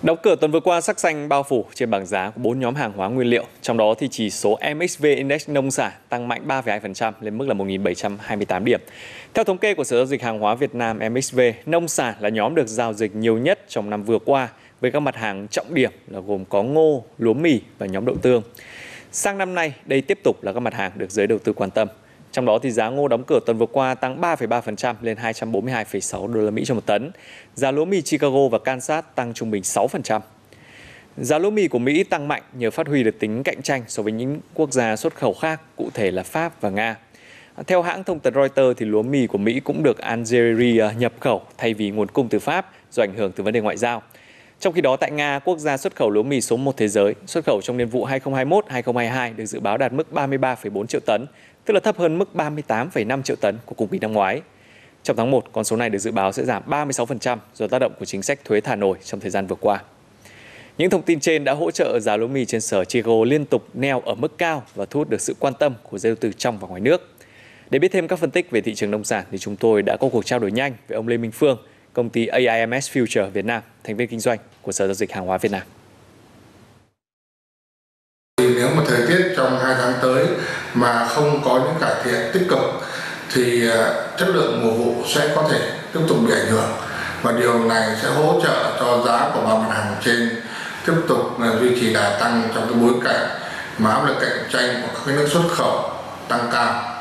Đóng cửa tuần vừa qua, sắc xanh bao phủ trên bảng giá của 4 nhóm hàng hóa nguyên liệu. Trong đó thì chỉ số MXV Index nông sản tăng mạnh 3,2% lên mức là 1.728 điểm. Theo thống kê của Sở Giao dịch Hàng hóa Việt Nam MXV, nông sản là nhóm được giao dịch nhiều nhất trong năm vừa qua với các mặt hàng trọng điểm là gồm có ngô, lúa mì và nhóm đậu tương. Sang năm nay, đây tiếp tục là các mặt hàng được giới đầu tư quan tâm. Trong đó thì giá ngô đóng cửa tuần vừa qua tăng 3,3% lên 242,6 đô la Mỹ cho một tấn. Giá lúa mì Chicago và Kansas tăng trung bình 6%. Giá lúa mì của Mỹ tăng mạnh nhờ phát huy được tính cạnh tranh so với những quốc gia xuất khẩu khác, cụ thể là Pháp và Nga. Theo hãng thông tấn Reuters thì lúa mì của Mỹ cũng được Algeria nhập khẩu thay vì nguồn cung từ Pháp do ảnh hưởng từ vấn đề ngoại giao. Trong khi đó tại Nga, quốc gia xuất khẩu lúa mì số 1 thế giới, xuất khẩu trong niên vụ 2021-2022 được dự báo đạt mức 33,4 triệu tấn, tức là thấp hơn mức 38,5 triệu tấn của cùng kỳ năm ngoái. Trong tháng 1, con số này được dự báo sẽ giảm 36% do tác động của chính sách thuế thả nổi trong thời gian vừa qua. Những thông tin trên đã hỗ trợ giá lúa mì trên sở Chicago liên tục neo ở mức cao và thu hút được sự quan tâm của giới đầu tư trong và ngoài nước. Để biết thêm các phân tích về thị trường nông sản thì chúng tôi đã có cuộc trao đổi nhanh với ông Lê Minh Phương, công ty AIMS Future Việt Nam, thành viên kinh doanh của Sở Giao dịch Hàng hóa Việt Nam. Nếu mà thời tiết trong 2 tháng tới mà không có những cải thiện tích cực thì chất lượng mùa vụ sẽ có thể tiếp tục bị ảnh hưởng, và điều này sẽ hỗ trợ cho giá của ba mặt hàng trên tiếp tục duy trì đà tăng trong cái bối cảnh mà áp lực cạnh tranh của các nước xuất khẩu tăng cao.